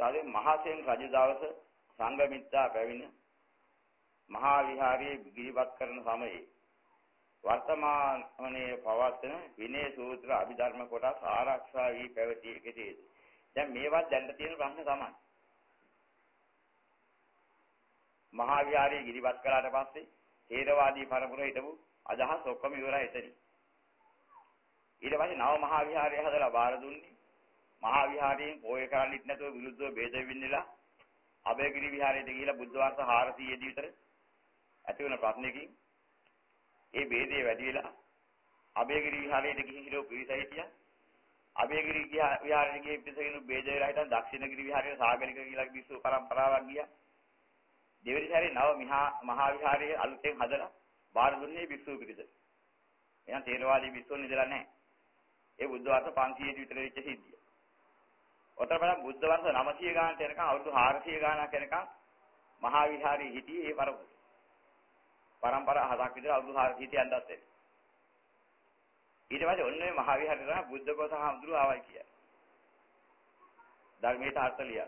සාදේ මහසෙන් රජ දවස සංඝමිත්තා පැවිණ මහා විහාරයේ ගිරිවත් කරන සමයේ වර්තමානයේ පවත්වන විනය සූත්‍ර අභිධර්ම කොටස් ආරක්ෂා වී පැවතිය කෙසේද? දැන් මේවත් දැන්න තියෙන ප්‍රශ්න තමයි. මහා විහාරයේ ගිරිවත් කළාට පස්සේ ථේරවාදී පරපුර හිටපු අදහස් ඔක්කොම ඉවරයි එතනින්. ඊට පස්සේ නව මහා විහාරය හදලා බාර දුන්නේ. මහා විහාරයෙන් පොය කරන්නෙත් නැතුව විරුද්ධව ભેද වෙන්නෙලා අබේගිරි විහාරයට ගිහිලා බුද්ධ වර්ෂ 400 දී විතර ඇති වෙන ප්‍රශ්නකින් ඒ ભેදේ වැඩි වෙලා අබේගිරි විහාරයට ගිහින් හිටව පිරිස හිටියා. අබේගිරි විහාරයට ගිහින් පිරිසකින් ભેද වෙලා හිටන් දක්ෂිණගිරි විහාරයට සාගරික කියලා විශ්ව පරම්පරාවක් ගියා. දෙවෙනි සැරේ නව මහා විහාරයේ අලුතෙන් හදලා බාර දුන්නේ විශ්ව පිරිස. එහෙනම් තේරවාදී විශ්වොන් ඉඳලා නැහැ. ඒ බුද්ධ වර්ෂ 500 දී විතර වෙච්ච සිද්ධිය. ඔතන බලන්න බුද්ධ වර්ෂ 900 ගානට එනකන් අවුරුදු 400 ගානක් එනකන් මහා විහාරයේ හිටියේ ඒ පරම්පරා හදක් විතර අවුරුදු 400 හිටියන්දත් එන්නේ. ඊට පස්සේ ඔන්න ඔය මහා විහාරේ තමයි බුද්ධ කොටස හඳුරු ආවයි කියන්නේ. ධර්මයට අර්ථ ලියන.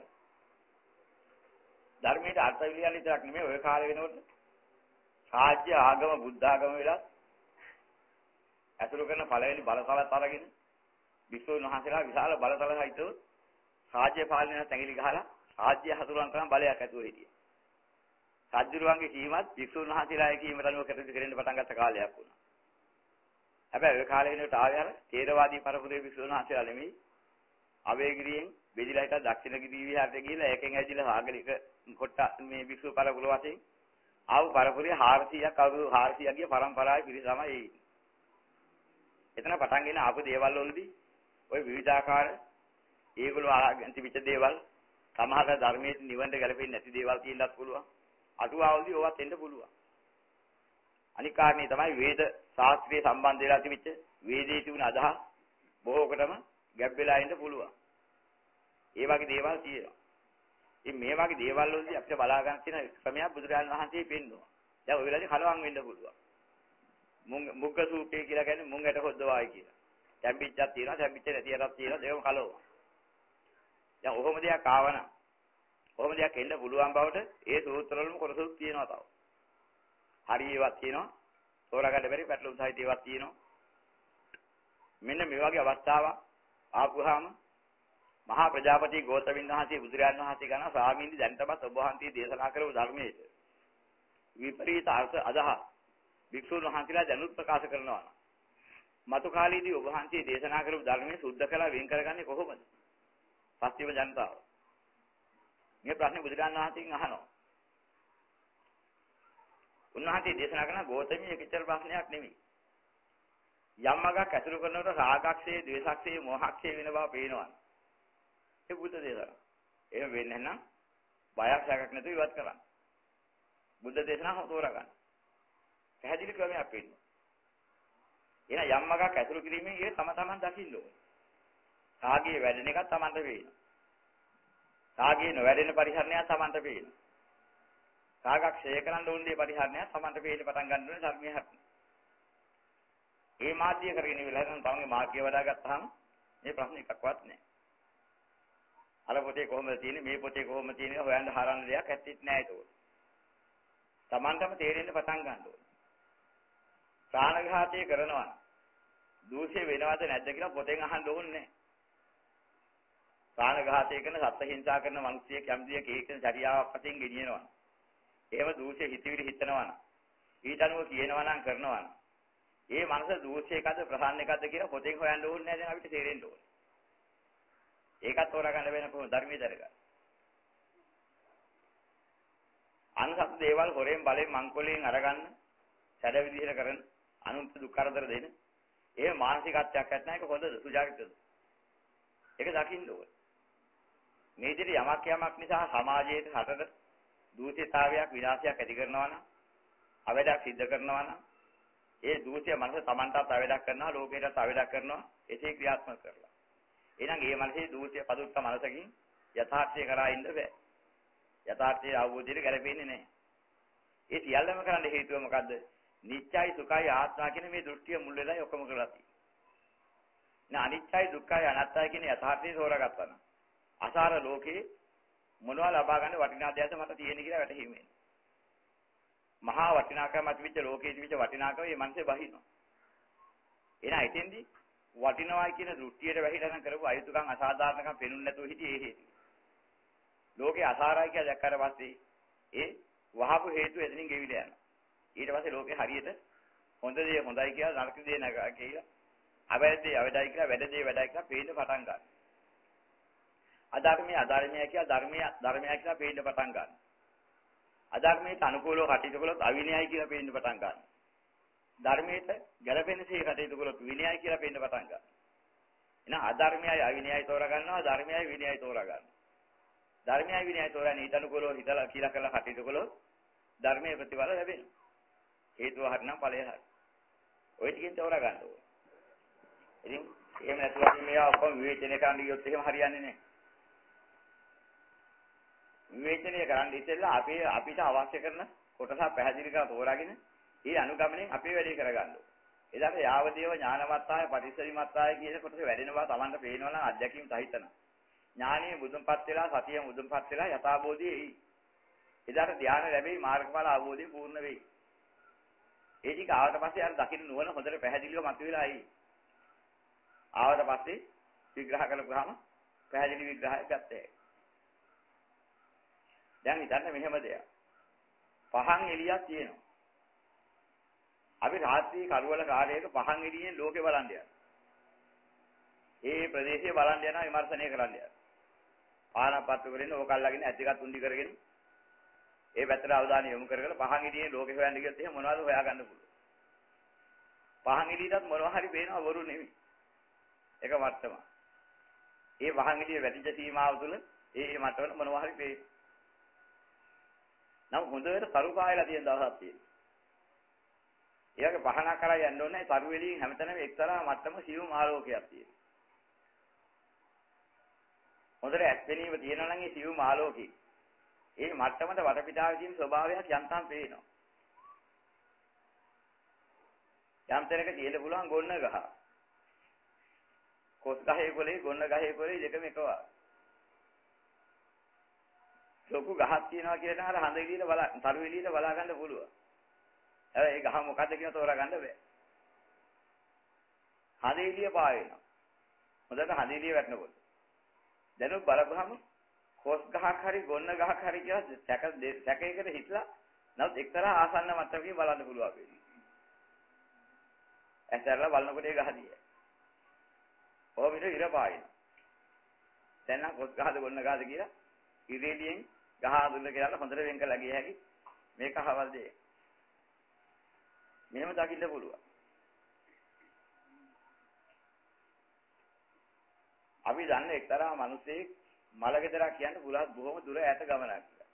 ධර්මයට අර්ථ ලියන විතරක් නෙමෙයි ඔය කාලේ වෙනකොට රාජ්‍ය ආගම බුද්ධ ආගම වෙලා අතුරු කරන පළවෙනි බලතලත් අරගෙන විශ්වුන් වහන්සේලා විශාල බලතල සහිතව රාජ්‍ය පාලනය තැඟිලි ගහලා රාජ්‍ය හසුරුවන තරම් බලයක් ඇතුව හිටියේ. රජුරුවන්ගේ කීමත් විශ්වුන් වහන්සේලාගේ කීමට අනුව කටයුතු කරන්න පටන් ගත්ත කාලයක් වුණා. හැබැයි ඒ කාලේ වෙනකොට ආවේ අර ථේරවාදී පරපුරේ විශ්වුන් වහන්සේලා නෙමෙයි. අබේගිරියෙන් බෙදිලා හිටා දක්ෂිණගිරි විහාරයට ගිහිල්ලා ඒකෙන් ඇවිදලා සාගරික කොට මේ විශ්ව පරපුර වශයෙන් ආව පරපුරේ 400ක් අවුරුදු 400 ගිය පරම්පරාවේ පිරිස තමයි ඒ. එතන පටන් ගෙන ආපු දේවල් වලදී ওই විවිධාකාර ඒගොල්ලෝ ආගෙන තිබිච්ච දේවල් සමහර ධර්මයේ නිවන්ට ගැලපෙන්නේ නැති දේවල් තියෙන්නත් පුළුවන්. අටුවාවලදී ඕවත් එන්න පුළුවන්. අනික් කාරණේ තමයි වේද ශාස්ත්‍රීය සම්බන්ධ වෙලා තිබිච්ච වේදේ තිබුණ අදහස් බොහෝකටම ගැබ් වෙලා ඉන්න පුළුවන්. ඒ වගේ දේවල් තියෙනවා. ඉතින් මේ වගේ දේවල් වලදී අපිට බලා ගන්න තියෙන ක්‍රමයක් බුදුරජාණන් වහන්සේ පෙන්නනවා. දැන් ඔය වෙලාවේ කලවම් වෙන්න පුළුවන්. මුග්ග සූපේ කියලා කියන්නේ මුං ඇට හොද්දවායි කියලා. තැම්පිච්චක් තියෙනවා, තැම්පිච්ච නැති එකක් තියෙනවා, ඒකම කලවම. දැන් ඔහොම දෙයක් ආවනම් ඔහොම දෙයක් එන්න පුළුවන් බවට ඒ සූත්‍රවලම කොටසක් තියෙනවා තව. හරි ඒවා තියෙනවා. තෝරාගන්න බැරි පැටලුම් සහිත ඒවා තියෙනවා. මෙන්න මේ වගේ අවස්ථාවක් ආපුවාම මහා ප්‍රජාපති ගෝතමින් වහන්සේ බුදුරජාණන් වහන්සේ ගන්න ස්වාමීන් දැන්ටමත් ඔබ වහන්සේ දේශනා කරපු ධර්මයේ විපරීත අර්ථ අදහස් වික්ෂුන් වහන්සේලා දැනුත් ප්‍රකාශ කරනවා. මතු කාලේදී ඔබ වහන්සේ දේශනා කරපු ධර්මයේ සුද්ධ කළා වෙන් කරගන්නේ කොහොමද? පස්තිම ජනතාව. මේ ප්‍රශ්නේ බුදුරජාණන් වහන්සේගෙන් අහනවා. උන්වහන්සේ දේශනා කරන ගෝතමී කිච්චර ප්‍රශ්නයක් නෙමෙයි. යම් මගක් ඇසුරු කරනකොට රාගක්ෂේ, ද්වේෂක්ෂේ, මෝහක්ෂේ වෙන බව පේනවා. ඒ බුද්ධ දේශනා. එහෙම වෙන්නේ නැත්නම් බයක් සැකක් නැතුව ඉවත් කරන්න. බුද්ධ දේශනාව තෝරා ගන්න. පැහැදිලි ක්‍රමයක් වෙන්නේ. එන යම් මගක් ඇසුරු කිරීමෙන් ඒ තමන් දකින්න ඕනේ. රාගයේ වැඩෙන එකක් තමන්ට පේනවා. රාගයේ නොවැඩෙන පරිහරණයක් තමන්ට පේනවා. රාගක්ෂය කරන්න ඕනේ පරිහරණයක් තමන්ට පේන්න පටන් ගන්න ඕනේ ධර්මයේ හැටි. මේ මාධ්‍ය කරගෙන ඉවරලා නම් තමන්ගේ මාර්ගය වඩා ගත්තාම මේ ප්‍රශ්න එකක්වත් නැහැ. අර පොතේ කොහොමද තියෙන්නේ මේ පොතේ කොහොමද තියෙන්නේ හොයන්න හරන්න දෙයක් ඇත්තෙත් නැහැ ඒක. තමන්ටම තේරෙන්න පටන් ගන්න ඕනේ. ප්‍රාණඝාතය කරනවා නම් දෝෂය වෙනවද නැද්ද කියලා පොතෙන් අහන්න ඕනේ නැහැ. ප්‍රාණඝාතය කරන සත්ත්ව හිංසා කරන මිනිස්සෙක් යම්දියක ඒකෙන් චර්යාවක් වශයෙන් ගෙනියනවා. එහෙම දෝෂය හිතවිලි හිතනවා නම් ඊට අනුව කියනවා නම් කරනවා නම් ඒ මනස දෝෂයකද ප්‍රහාණ එකද කියලා පොතෙන් හොයන්න ඕනේ නැහැ දැන් අපිට තේරෙන්න ඕනේ. ඒකත් තෝරාගන්න වෙන කොහොමද ධර්මයේ දරගන්න. අනුසත් දේවල් හොරෙන් බලෙන් මංකොලෙන් අරගන්න සැඩ විදිහට කරන අනුන්ට දුක් කරදර දෙන ඒ මානසිකත්වයක් නැත්නම් ඒක හොඳද සුජාවිතද? ඒක දකින්න ඕනේ. මේ විදිහට යමක් නිසා සමාජයේ හටට දූෂිතතාවයක් විනාශයක් ඇති කරනවා නම් අවැඩක් සිද්ධ කරනවා නම් ඒ දූෂ්‍ය මනස Tamanටත් අවැඩක් කරනවා ලෝකයටත් අවැඩක් කරනවා එසේ ක්‍රියාත්මක කරලා. එහෙනම් මේ මනසේ දූෂ්‍ය පදුත්ත මනසකින් යථාර්ථය කරා ඉන්න බෑ. යථාර්ථයේ අවබෝධයට ගැලපෙන්නේ නැහැ. ඒ සියල්ලම කරන්න හේතුව මොකද්ද? නිත්‍යයි සුඛයි ආත්මා කියන මේ දෘෂ්ටිය මුල් වෙලා ඔක්කොම කරලා තියෙනවා. අනිත්‍යයි දුක්ඛයි අනාත්තයි කියන යථාර්ථය තෝරාගත්තා නම් අසාර ලෝකේ මොනවා ලබා ගන්න වටිනා දෙයක් මට තියෙන කියලා වැටහිමෙන්. මහා වටිනාකම ඇතිවෙච්ච ලෝකයේ තිබිච්ච වටිනාකම මේ මනසේ බහිනවා. එහෙනම් එතෙන්දී වටිනවා කියන දෘෂ්ටියට වැහිලා නම් කරපු අයුතුකම් අසාධාරණකම් පෙනුන්නේ නැතුව හිටියේ ඒ හේතුව. ලෝකේ අසාරයි කියලා දැක්කට පස්සේ ඒ වහපු හේතුව එතනින් ගෙවිලා යනවා. ඊට පස්සේ ලෝකේ හරියට හොඳ දේ හොඳයි කියලා නරක දේ නරකයි කියලා අවැඩ දේ අවැඩයි කියලා වැඩ දේ වැඩයි කියලා පේන්න පටන් ගන්නවා. අධර්මයේ අධර්මය කියලා ධර්මය කියලා පේන්න පටන් ගන්නවා. අධර්මයට අනුකූලව කටයුතු කළොත් අවිනයයි කියලා පේන්න පටන් ගන්නවා. ධර්මයට ගැළපෙනසේ කටයුතු කළොත් විනයයි කියලා පේන්න පටන් ගන්නවා. එහෙනම් අධර්මයයි අවිනයයි තෝරා ගන්නවා ධර්මයයි විනයයි තෝරා ගන්නවා. ධර්මයයි විනයයි තෝරාගෙන ඊට අනුකූලව හිතලා කියලා කරලා කටයුතු කළොත් ධර්මයේ ප්‍රතිඵල ලැබෙනවා. හේතුව හරිනම් ඵලය හරි. ඔය ටිකෙන් තෝරා ගන්න ඕනේ. ඉතින් එහෙම නැතුව අපි මේවා ඔක්කොම විවේචනය කරන්න ගියොත් එහෙම හරියන්නේ නැහැ. විවේචනය කරන්න ඉතින්ලා අපිට අවශ්‍ය කරන කොටස පැහැදිලි කරලා තෝරාගෙන ඒ අනුගමනයෙන් අපේ වැඩේ කරගන්න ඕනේ. එදාට යාවදේව ඥානවත්තාය පරිසරිමත්තාය කියන කොටස වැඩෙනවා Tamanට පේනවා නම් අධ්‍යක්ීම් සහිතන. ඥානීය මුදුන්පත් වෙලා සතිය මුදුන්පත් වෙලා යථාබෝධියේ එයි. එදාට ධානය ලැබෙයි මාර්ගඵල අවබෝධය පූර්ණ වෙයි. ඒ ටික ආවට පස්සේ අර දකින්න නුවණ හොඳට පැහැදිලිව මතුවලා එයි. ආවට පස්සේ විග්‍රහ කරපුවාම පැහැදිලි විග්‍රහයක් ගත්තේ. දැන් හිතන්න මෙහෙම දෙයක්. පහන් එළියක් තියෙනවා. අපි රාත්‍රී කරුවල කාර්යයක පහන් එළියෙන් ලෝකේ බලන්න යනවා. ඒ ප්‍රදේශයේ බලන්න යනවා විමර්ශනය කරන්න යනවා. ආනපත්තු කරගෙන ඕකල්ලාගෙන ඇද්දගත් උන්දි කරගෙන ඒ පැත්තට අවධානය යොමු කරගෙන පහන් එළියෙන් ලෝකේ හොයන්න ගියොත් එහෙම මොනවද හොයාගන්න පුළුවන්. පහන් එළියටත් මොනවා හරි පේනවා වරු නෙමෙයි. එක මට්ටම. ඒ පහන් එළිය වැටිච්ච සීමාව තුළ ඒ මට්ටමට මොනවා හරි පේනවා. නම් හොඳට තරු කායලා තියෙන දවසක් තියෙනවා. ඊයගේ පහනක් කරා යන්න ඕනේ තරු එළියෙන් හැමතැනම එක්තරා මට්ටම සියුම් ආලෝකයක් තියෙනවා. හොඳට ඇස්පෙනීම තියෙනවා නම් ඒ සියුම් ආලෝකේ ඒ මට්ටමට වටපිටාවේ තියෙන ස්වභාවයක් යන්තම් පේනවා. යම් තැනක තියෙන්න පුළුවන් ගොන්න ගහ. කොස් ගහේ කොලේ ගොන්න ගහේ කොලේ දෙකම එක වගේ. ලොකු ගහක් තියෙනවා කියලා නම් අර හඳ එළියට තරු එළියට බලා ගන්න පුළුවන්. ඒ ගහ මොකද්ද කියන තෝරා ගන්න බෑ. හඳ එළිය පාවෙනවා. හොඳට හඳ එළිය වැටෙනකොට. දැනුත් බලපුවහම කොස් ගහක් හරි ගොන්න ගහක් හරි කියලා සැකයකට හිටලා නමුත් එක්තරා ආසන්න මට්ටමකින් බලන්න පුළුවන් වෙන්නේ. ඇසරලා බලනකොට ඒ ගහදිය. ඔය විතර ඉර පාවෙනවා. දැන් නම් කොස් ගහද ගොන්න ගහද කියලා ඉරේලියෙන් ගහ අඳුල්ල කියලා හොඳට වෙන් කරලා ගිය හැකි මේක අහවල් දෙය. මෙහෙම දකින්න පුළුවන්. අපි දන්නේ එක්තරා මිනිසෙක් මලගෙදරක් කියන්න බුලත් බොහොම දුර ඈත ගමනක් කියලා.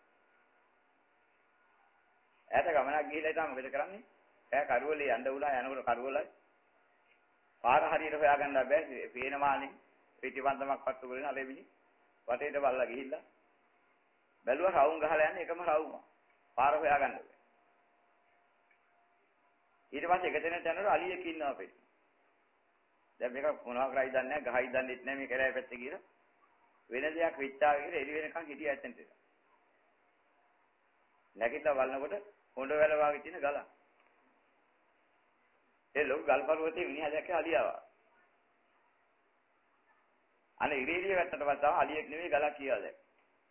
ඈත ගමනක් ගිහිල්ලා ඉතින් මොකද කරන්නේ? එයා කරුවලේ යන්න උලා යනකොට කරුවලයි පාර හරියට හොයාගන්න බෑ. පේනමානේ පිටිපන්දමක් පත්තු කරගෙන අලෙවිලි වටේට බලලා ගිහිල්ලා බැලුවා රවුම් ගහලා යන්නේ එකම රවුම. පාර හොයාගන්න බෑ. ඊට පස්සේ එක තැනට යනකොට අලියෙක් ඉන්නවා අපේ. දැන් මේක මොනවා කරයිද දන්නේ නැහැ, ගහයි දන්නෙත් නැහැ මේ කැලෑ පැත්තේ කියලා. වෙන දෙයක් විච්චා කියලා එළි වෙනකන් හිටියා ඇත්තෙන්ට. නැගිටලා බලනකොට හොඬ වැල වාගේ තියෙන ගල. ඒ ලොකු ගල් පර්වතයේ මිනිහා දැක්ක අලියාවා. අනේ ඉරේලිය වැට්ටට පස්සේ අලියෙක් නෙවෙයි ගලක් කියලා දැක්ක.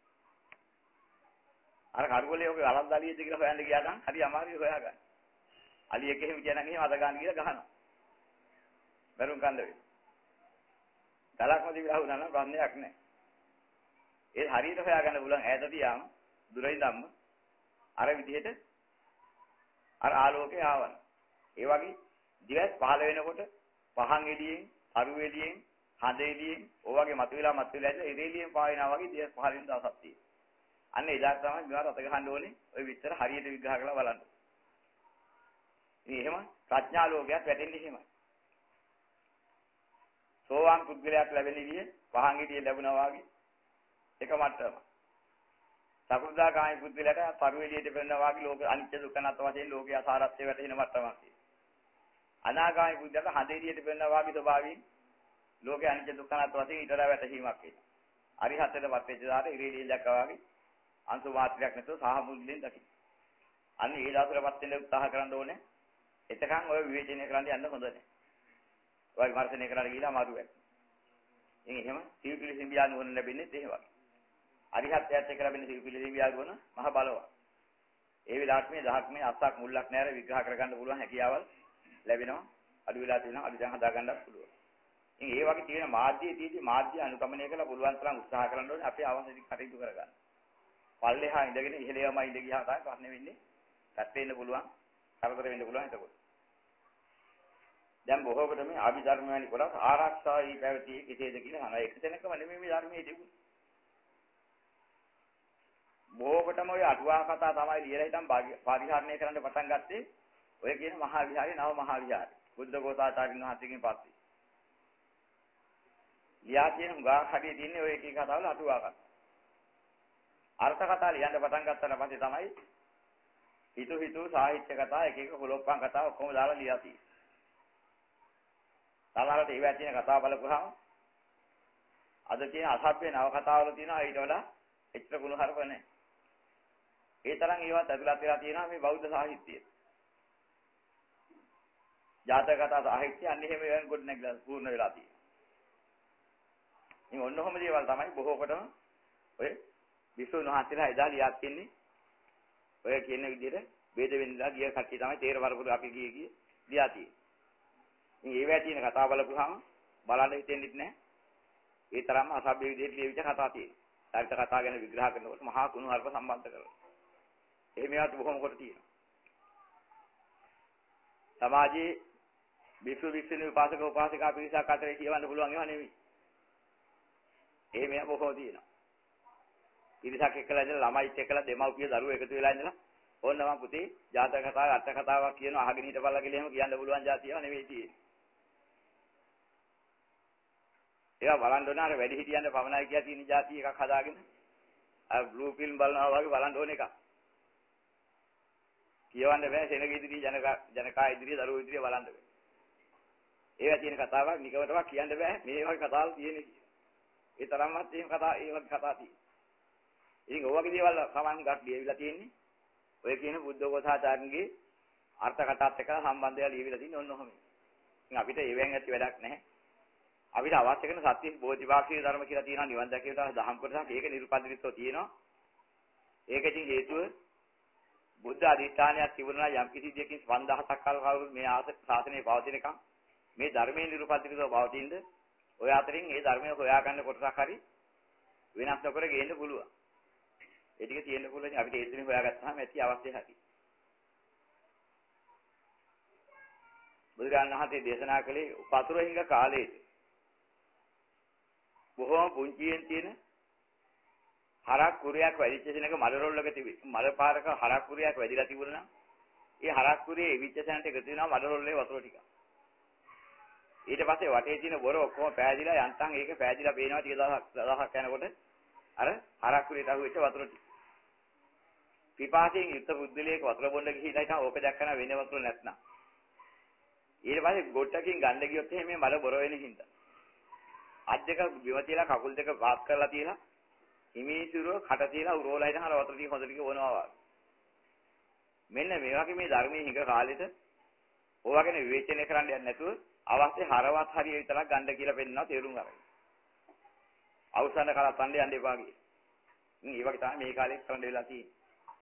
අර කරුවලේ ඔගේ ගලක් දාලියෙද කියලා හොයන්න ගියා නම් හරි අමාරුයි හොයාගන්න. අලියෙක් එහෙම කියන කෙනෙක් අද ගන්න කියලා ගහනවා. බැලුම් කන්ද වේ. ගලක්ම දිවිලා වුණා නම් ප්‍රශ්නයක් නැහැ. ඒ හරියට හොයාගන්න පුළුවන් ඈත තියාම දුරින්දම්ම අර විදිහට අර ආලෝකේ ආවන. ඒ වගේ දිවස් පහළ වෙනකොට පහන් එළියෙන්, අරු එළියෙන්, හඳ එළියෙන්, ඔය වගේ මතුවලා ඉරේලියෙන් පාවෙනා වගේ දිවස් පහළ වෙන දවසක් තියෙනවා. අන්න එදා තමයි මේවා රත ගහන්න ඕනේ. ඔය විස්තර හරියට විග්‍රහ කරලා බලන්න. ඉතින් එහෙම ප්‍රඥා ලෝකයක් වැටෙන්නේ එහෙමයි. සෝවාන් පුද්ගලයාට ලැබෙන විදිය පහන් එළිය ලැබුණා වගේ එක මට්ටම. සකෘදාගාමී පුද්ගලයාට පරු එළියට පෙනෙනවා වගේ ලෝක අනිත්‍ය දුක්ඛ නැත් වශයෙන් ලෝකයේ අසාරත්වය වැටෙන මට්ටමක් තියෙනවා. අනාගාමී පුද්ගලයාට හඳ එළියට පෙනෙනවා වගේ ස්වභාවයෙන් ලෝකයේ අනිත්‍ය දුක්ඛ නැත් වශයෙන් ඊටලා වැටීමක් වෙනවා. අරිහත්ත්වයට පත් වෙච්ච දාට ඉරිදී දැක්කා වගේ අංශු මාත්‍රයක් නැතුව සහ මුල්ලෙන් දකි. අන්න ඒ දාසරපත් වෙන්න උත්සාහ කරන්න ඕනේ. එතකන් ඔය විවේචනය කරන්න යන්න හොඳ නැහැ. ඔය විමර්ශනය කරලා ගිහලා අමාරු වෙයි. ඉතින් එහෙම සිව්පිලි සිඹියා නුවණ ලැබෙන්නේ ඒ වගේ. අරිහත්ත්වයට එක්ක ලැබෙන සිව්පිලි සිඹියා නුවණ මහ බලවත්. ඒ විලාට මේ දහක් මේ අස්සක් මුල්ලක් නැර විග්‍රහ කරගන්න පුළුවන් හැකියාවල් ලැබෙනවා. අඩු වෙලා තියෙනවා අඩු දැන් හදා ගන්නත් පුළුවන්. ඉතින් ඒ වගේ තියෙන මාධ්‍යයේදී මාධ්‍ය අනුගමනය කරලා පුළුවන් තරම් උත්සාහ කරන්න ඕනේ අපේ අවශ්‍ය කටයුතු කරගන්න. පල්ලෙහා ඉඳගෙන ඉහළේම ඉඳ ගියා තමයි ප්‍රශ්නේ වෙන්නේ. පැත් වෙන්න පුළුවන්, කරදර වෙන්න පුළුවන් එතකොට. දැන් බොහෝ කොට මේ අභිධර්ම වැනි කොටස් ආරක්ෂායි පැවතියේ කෙසේද කියලා අහනවා. එක තැනකම නෙමෙයි මේ ධර්මයේ තිබුණේ. බොහෝ කොටම ඔය අටුවා කතා තමයි ලියලා හිටන් පරිහරණය කරන්න පටන් ගත්තේ. ඔය කියන මහා විහාරේ නව මහා විහාරේ. බුද්ධඝෝසාචාර්යන් වහන්සේගෙන් පස්සේ. ලියා තියෙන හුඟා කඩේ තියෙන්නේ ඔය එක එක කතාවල අටුවා කතා. අර්ථ කතා ලියන්න පටන් ගත්තාට පස්සේ තමයි හිතු සාහිත්‍ය කතා එක එක කොලොප්පන් කතා ඔක්කොම දාලා ලියා තියෙන්නේ. සමහරවිට ඒවා තියෙන කතා බලපුවාම අද තියෙන අසභ්‍ය නව කතාවල තියෙනවා ඊට වඩා එච්චර ගුණ හරප නැහැ. ඒ තරම් ඒවත් ඇතුළත් වෙලා තියෙනවා මේ බෞද්ධ සාහිත්‍යයේ. ජාතක කතා සාහිත්‍ය අන්න එහෙම වෙන කොට නැගලා පූර්ණ වෙලා තියෙනවා. ඉතින් ඔන්න ඔහොම දේවල් තමයි බොහෝ කොටම ඔය විසුණු වහන්සේලා එදා ලියා තින්නේ. ඔය කියන විදිහට ભેද වෙනදා ගිය කට්ටිය තමයි තේර වරපුර අපි ගියේ ලියා තියෙන්නේ. ඉතින් ඒවැය තියෙන කතා බලපුවාම බලන්න හිතෙන්නේ නැහැ. ඒ තරම්ම අසභ්‍ය විදිහට ලියවිච්ච කතා තියෙනවා. චරිත කතා ගැන විග්‍රහ කරනකොට මහා කුණු හර්ප සම්බන්ධ කරලා. එහෙම ඒවාට බොහොම කොට තියෙනවා. සමාජයේ විසුණු උපාසක උපාසිකා පිරිසක් අතරේ කියවන්න පුළුවන් ඒවා නෙවෙයි. එහෙම ඒවා බොහෝ තියෙනවා. පිරිසක් එක්කලා ඉඳලා ළමයිත් එක්කලා දෙමව්පිය දරුවෝ එකතු වෙලා ඉඳලා ඕන්න මම පුතේ ජාතක කතාවක් අට කතාවක් කියනවා අහගෙන හිටපල්ලා කියලා එහෙම කියන්න පුළුවන් જાතියව නෙවෙයි තියෙන්නේ. ඒවා බලන්න ඕන අර වැඩි හිටියන්ට පමණයි කියලා තියෙන જાතිය එකක් හදාගෙන අර බ්ලූ ෆිල්ම් බලනවා වගේ බලන්න ඕන එකක්. කියවන්න බෑ සෙනග ඉදිරිය ජනකා ඉදිරිය දරුවෝ ඉදිරිය බලන්න බෑ. ඒවා තියෙන කතාවක් නිකවටවත් කියන්න බෑ මේ වගේ කතාවල් තියෙන්නේ කියලා. ඒ තරම්වත් එහෙම කතා ඒ වගේ කතා තියෙනවා. ඉතින් ඔය වගේ දේවල් සමහන් ගක් ලියවිලා තියෙන්නේ. ඔය කියන බුද්ධඝෝසාචාර්යන්ගේ අර්ථ කතාත් එක්ක සම්බන්ධය ලියවිලා තියෙන්නේ ඔන්න ඔහොම. ඉතින් අපිට ඒවෙන් ඇති වැඩක් නැහැ. අපිට අවශ්‍ය කරන සත්‍ය බෝධිපාක්ෂික ධර්ම කියලා තියෙනවා නිවන් දැකීමට දහම් කොටසක් ඒක නිර්පදිතව තියෙනවා. ඒක ඉතින් හේතුව බුද්ධ අධිෂ්ඨානයක් තිබුණා යම් කිසි දෙයකින් 5000ක් කල් කවුරු මේ ශාසනයේ පවතිනකම් මේ ධර්මයේ නිර්පදිතව පවතිනද ඔය අතරින් මේ ධර්මය හොයාගන්න කොටසක් හරි වෙනස් නොකර ගේන්න පුළුවන්. ඒ ටික තියෙන්න පුළුවන් අපිට ඒ දෙන්නේ හොයාගත්තාම ඇති අවශ්‍ය හැටි. බුදුරජාණන් වහන්සේ දේශනා කළේ පතුරහිඟ කාලයේදී බොහෝම පුංචියෙන් තියෙන හරක් කුරියක් වැඩිච්ච තැනක මල රොල්ලක මල පාරක හරක් කුරියක් වැඩිලා තිබුණා නම් ඒ හරක් කුරියේ එවිච්ච තැනට එකතු වෙනවා මල රොල්ලේ වතුර ටික. ඊට පස්සේ වටේ තියෙන බොර ඔක්කොම පෑදිලා යන්තම් ඒක පෑදිලා පේනවා ටික දවසක් යනකොට අර හරක් කුරියට අහුවෙච්ච වතුර ටික. පිපාසයෙන් යුක්ත බුද්ධලේක වතුර බොන්න ගිහිලා ඉතින් ඕක දැක්කම වෙන වතුර නැත්නම්. ඊට පස්සේ ගොඩටකින් ගන්න ගියොත් එහෙම මල බොර වෙන හින්දා. අත් දෙක බිම තියලා කකුල් දෙක පාත් කරලා තියලා හිමීසුරුව කට තියලා උරෝලා ඉඳන් අර වතුර ටික හොඳ ටික බොනවා වගේ. මෙන්න මේ වගේ මේ ධර්මයේ හිඟ කාලෙට ඕවා ගැන විවේචනය කරන්න යන්නේ නැතුව අවශ්‍ය හරවත් හරිය විතරක් ගන්න කියලා පෙන්නනවා තේරුම් ගන්න. අවසන් කරලා තණ්ඩ යන්න එපා කියේ. මේ වගේ තමයි මේ කාලේ කරන්න වෙලා තියෙන්නේ.